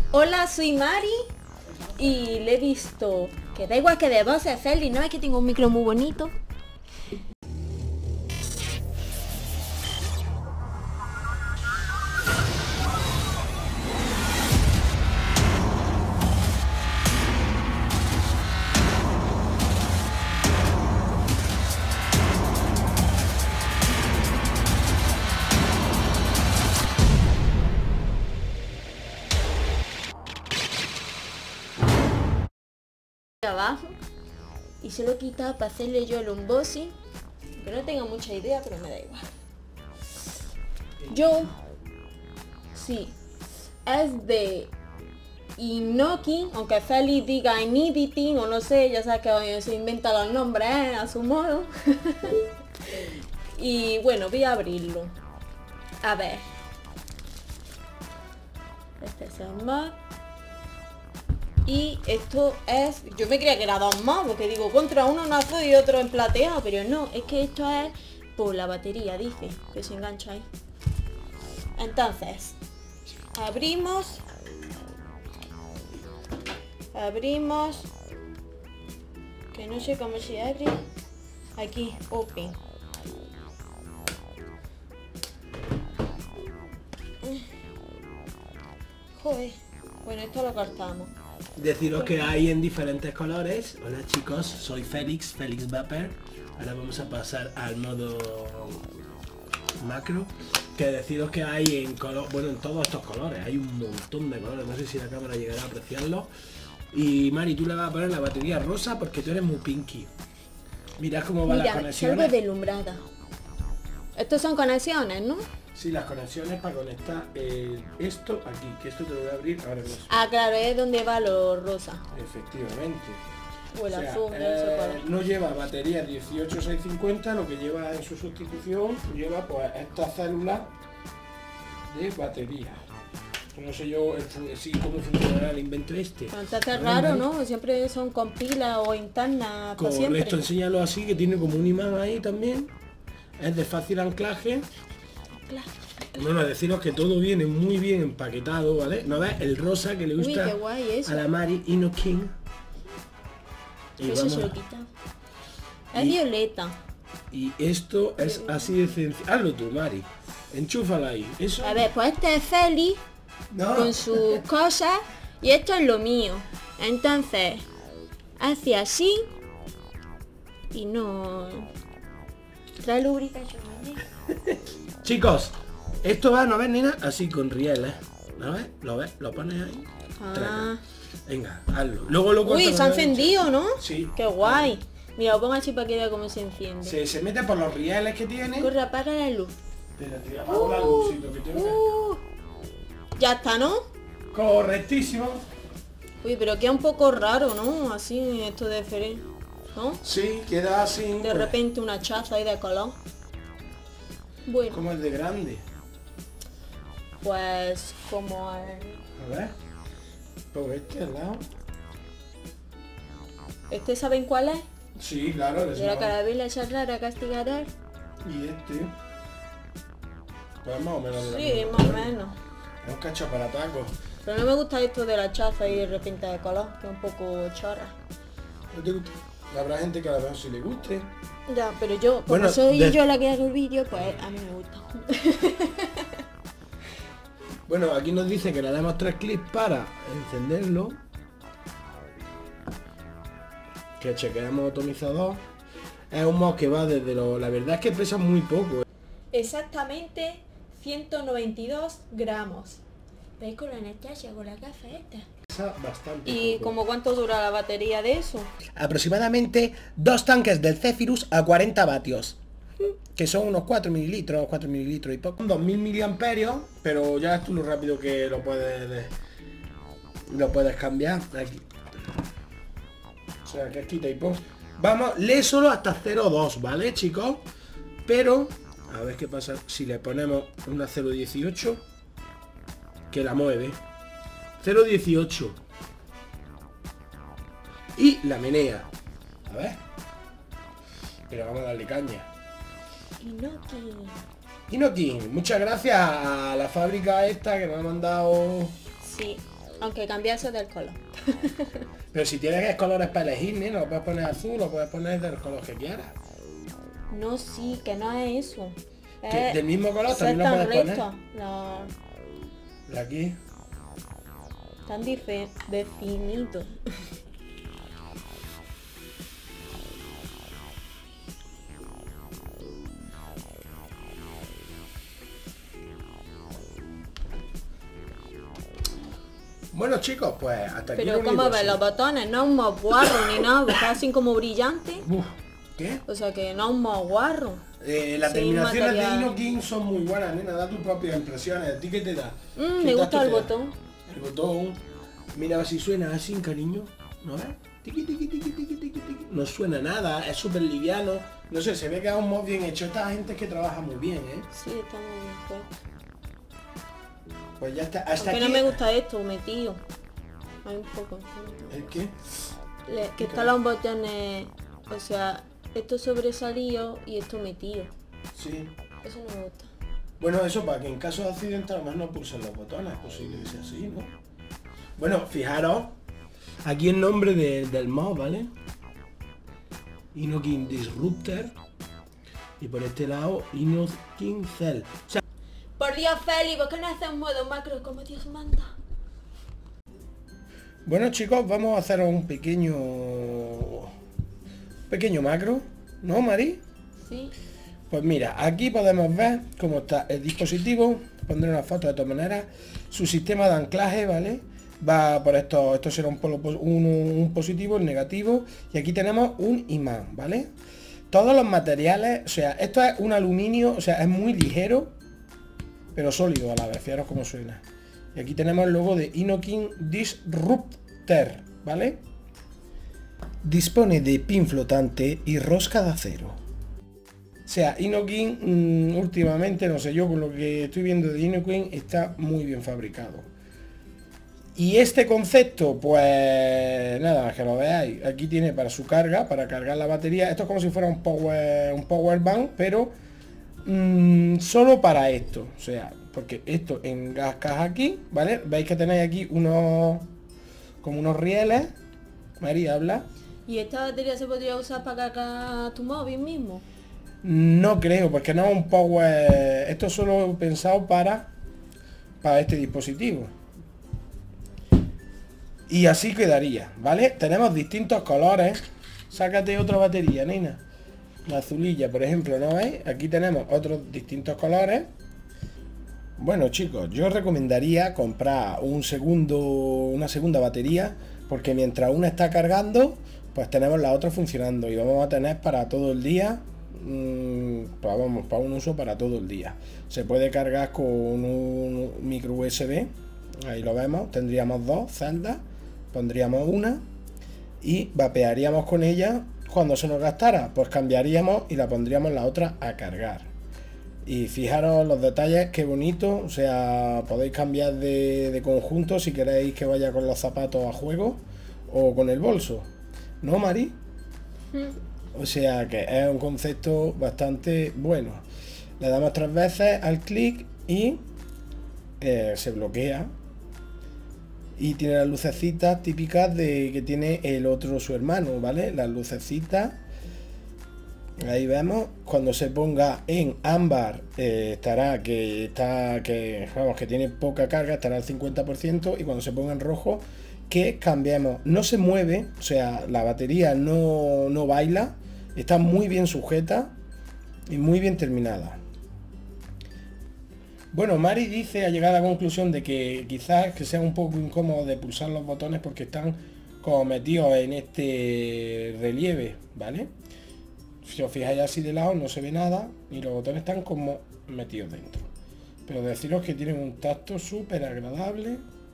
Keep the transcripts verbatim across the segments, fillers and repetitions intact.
Hola, soy Mari y le he visto que da igual que de voz es Feli, ¿no? Es que tengo un micro muy bonito. Abajo y se lo he quitado para hacerle yo el unboxing, que no tengo mucha idea, pero me da igual. Yo sí es de Inoki, aunque Feli diga Inediting o no sé, ya sabes que se inventa los nombres ¿eh? A su modo. Y bueno, voy a abrirlo. A ver, este es el mod. Y esto es, yo me creía que era dos más, porque digo, contra uno en azul y otro en plateado, pero no, es que esto es por la batería, dice, que se engancha ahí. Entonces, abrimos, abrimos, que no sé cómo se abre, aquí, open. Joder, bueno, esto lo cortamos. Deciros que hay en diferentes colores. Hola chicos, soy Félix, Félix Vapor. Ahora vamos a pasar al modo macro. Que deciros que hay en color, bueno, en todos estos colores, hay un montón de colores, no sé si la cámara llegará a apreciarlo. Y Mari, tú le vas a poner la batería rosa porque tú eres muy pinky. Mirad cómo van las conexiones. Mira, salgo deslumbrada. Estos son conexiones, ¿no? Sí, las conexiones para conectar eh, esto aquí, que esto te lo voy a abrir ahora mismo. Ah, claro, es donde va lo rosa. Efectivamente. O el O sea, azul, eh, no lleva batería dieciocho seiscientos cincuenta, lo que lleva en su sustitución lleva pues esta célula de batería. No sé yo sí cómo funcionará el invento este. Entonces es raro, ¿no? Siempre son con pilas o internas. Correcto, enséñalo así, que tiene como un imán ahí también. Es de fácil anclaje. Bueno, deciros que todo viene muy bien empaquetado, ¿vale? ¿No ves? El rosa que le gusta Uy, qué guay eso. A la Mari Inoki. Y eso se lo quita. Es y, violeta. Y esto es así de sencillo. Hazlo tú, Mari. Enchúfala ahí. Eso. A ver, pues este es Feli no. Con sus cosas y esto es lo mío. Entonces, hace así y no trae lubricación. Chicos, esto va, ¿no ves, Nina? Así con rieles. ¿No ves? ¿Lo ves? Lo pones ahí. Ah. Venga, hazlo. Luego lo Uy, se ha encendido, ¿no? Sí. Qué guay. Mira, lo pongo así para que vea cómo se enciende. Se, se mete por los rieles que tiene. Corre, apaga la luz. Espérate, apago uh, la luz, que tengo uh, que... Ya está, ¿no? Correctísimo. Uy, pero queda un poco raro, ¿no? Así, esto de Feren, ¿no? Sí, queda así. De pues... repente una chaza ahí de color. Bueno. Como el de grande. Pues como el... A ver. Pues este al lado. ¿Este saben cuál es? Sí, claro. De la carabela, esa rara, castigador. Y este. Pues más o menos de la Sí, más o menos. Es un cacho para tacos. Pero no me gusta esto de la chaza y de repente de color, que es un poco chorra. ¿No te gusta? Habrá gente que a lo mejor sí le guste. Ya, pero yo, como bueno, soy de... yo la que hago el vídeo, pues a mí me gusta. Bueno, aquí nos dice que le damos tres clics para encenderlo. Que chequeamos atomizador. Es un mod que va desde lo... La verdad es que pesa muy poco. Exactamente ciento noventa y dos gramos. ¿Veis con la Anastasia, con la gafa esta? Pesa bastante ¿Y poco. como cuánto dura la batería de eso? Aproximadamente dos tanques del Zephyrus a cuarenta vatios. Que son unos cuatro mililitros, cuatro mililitros y poco. dos mil miliamperios, pero ya es tú lo rápido que lo puedes lo puedes cambiar aquí. O sea, que es quita y pon. Vamos, lee solo hasta cero coma dos, ¿vale, chicos? Pero, a ver qué pasa si le ponemos una cero coma dieciocho, que la mueve. cero coma dieciocho. Y la menea. A ver. Pero vamos a darle caña. Inoki. Inoki, muchas gracias a la fábrica esta que me ha mandado. Sí. Aunque cambiase del color. Pero si tienes colores para elegir, ¿no? Lo puedes poner azul, lo puedes poner del color que quieras. No, sí, que no es eso. Que Es del mismo color ser también lo tan puedes poner. recto. No, De aquí. tan dife- definido. Bueno chicos, pues hasta aquí. Pero lo como único, ves, sí. los botones no es un más guarro ni nada, está así como brillante. Uf, ¿qué? O sea que no es un más guarro. Eh, las Sin terminaciones material. de Inokin son muy buenas, nena, da tus propias impresiones. ¿A ti qué te da? Mm, ¿Qué me tacto gusta el te da? botón. El botón. Mira a ver si suena así, cariño. ¿No ves? Tiqui, tiqui, tiqui, tiqui, tiqui, tiqui. No suena nada, es súper liviano. No sé, se ve que es un mod bien hecho. Esta gente es que trabaja muy bien, ¿eh? Sí, está muy bien puesto. Pues ya está. Hasta Aunque aquí. no me gusta esto, metido. Hay un poco. ¿El qué? Le- que están los botones, o sea, esto sobresalido y esto metido. Sí. Eso no me gusta. Bueno, eso para que en caso de accidente a lo mejor no pulsen los botones, es posible que sea así, ¿no? Bueno, fijaros, aquí el nombre de- del mod, ¿vale? Inokin Disruptor. Y por este lado, Inokin Cell. O sea, Por Dios, Feli, ¿por qué no haces un modo macro como Dios manda? bueno chicos, vamos a hacer un pequeño... un pequeño macro, ¿no, Mari? Sí. Pues mira, aquí podemos ver cómo está el dispositivo. Pondré una foto de todas maneras. Su sistema de anclaje, ¿vale? Va por esto, esto será un, polo, un, un positivo, el negativo. Y aquí tenemos un imán, ¿vale? Todos los materiales, o sea, esto es un aluminio, o sea, es muy ligero, pero sólido a la vez. Fijaros cómo suena. Y aquí tenemos el logo de Inokin Disruptor, ¿vale? Dispone de pin flotante y rosca de acero. O sea, Inokin mmm, últimamente, no sé, yo con lo que estoy viendo de Inokin está muy bien fabricado. Y este concepto, pues nada, que lo veáis. Aquí tiene para su carga, para cargar la batería. Esto es como si fuera un power, un power bank, pero mmm, solo para esto. O sea, porque esto engascas aquí, ¿vale? Veis que tenéis aquí unos como unos rieles. María, habla. ¿Y esta batería se podría usar para cargar tu móvil mismo? No creo, porque no es un power. Esto es solo pensado para para este dispositivo. Y así quedaría, ¿vale? Tenemos distintos colores. Sácate otra batería, nena. La azulilla, por ejemplo, ¿no veis? Aquí tenemos otros distintos colores. Bueno, chicos, yo recomendaría comprar un segundo, una segunda batería, porque mientras una está cargando, pues tenemos la otra funcionando y vamos a tener para todo el día. Pues vamos, para un uso para todo el día. Se puede cargar con un micro U S B, ahí lo vemos, tendríamos dos celdas, pondríamos una y vapearíamos con ella. Cuando se nos gastara, pues cambiaríamos y la pondríamos la otra a cargar. Y fijaros los detalles, qué bonito, o sea, podéis cambiar de, de conjunto si queréis que vaya con los zapatos a juego o con el bolso, ¿no, Mari? O sea que es un concepto bastante bueno. Le damos tres veces al clic y eh, se bloquea. Y tiene las lucecitas típicas de que tiene el otro su hermano, ¿vale? Las lucecitas. Ahí vemos. Cuando se ponga en ámbar eh, estará que está que vamos que tiene poca carga, estará al cincuenta por ciento. Y cuando se ponga en rojo, que cambiemos. No se mueve, o sea, la batería no, no baila. Está muy bien sujeta y muy bien terminada. Bueno, Mari dice, ha llegado a la conclusión de que quizás que sea un poco incómodo de pulsar los botones porque están como metidos en este relieve, ¿vale? Si os fijáis así de lado no se ve nada y los botones están como metidos dentro. Pero deciros que tienen un tacto súper agradable.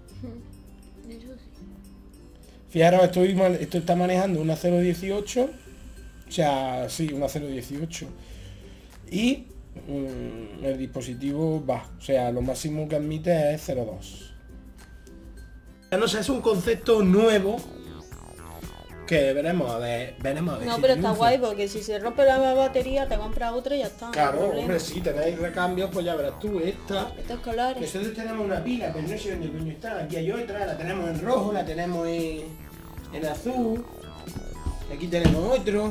Fijaros, estoy, esto está manejando una cero dieciocho. O sea, sí, una cero dieciocho. Y mmm, el dispositivo va. O sea, lo máximo que admite es cero dos. No sé, es un concepto nuevo. Que veremos a ver, veremos a ver No, si pero está triunfa. guay porque si se rompe la batería te compras otra y ya está. no hay Claro, problema. hombre, si tenéis recambios, pues ya verás tú, esta. Estos colores. Nosotros tenemos una pila, pero no sé dónde coño está. Aquí hay otra, la tenemos en rojo, la tenemos en, en azul. Aquí tenemos otro.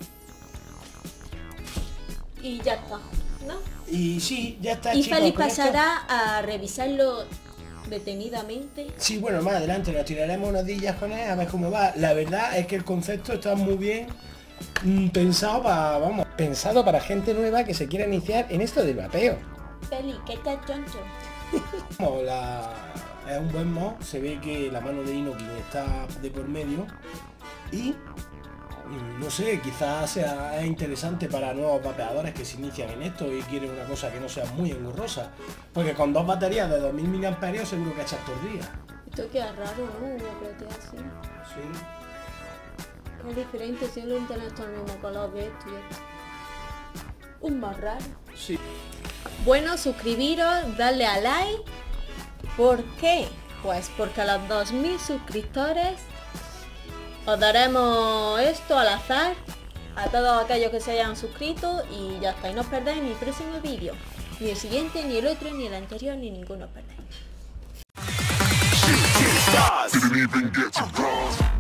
Y ya está, ¿no? Y sí, ya está, Y chicos, Félix con esto- pasará a revisarlo detenidamente. Sí, bueno, más adelante nos tiraremos unos días con él a ver cómo va. La verdad es que el concepto está muy bien mm, pensado para, vamos, pensado para gente nueva que se quiera iniciar en esto del vapeo. Félix, ¿qué tal, choncho? Como la, es un buen mod, se ve que la mano de Inokin está de por medio y mm, no sé, quizás sea es interesante para nuevos vapeadores que se inician en esto y quieren una cosa que no sea muy engorrosa, porque con dos baterías de dos mil miliamperios seguro que echas todo el día. Esto queda raro, ¿no? Una platea así. Sí. Es diferente, simplemente no está el mismo color que esto y esto. Un más raro. Sí. Bueno, suscribiros, darle a like. ¿Por qué? Pues porque a los dos mil suscriptores os daremos esto al azar a todos aquellos que se hayan suscrito y ya está. Y no os perdáis ni el próximo vídeo, ni el siguiente, ni el otro, ni el anterior, ni ninguno os perdáis. Didn't even get to cross.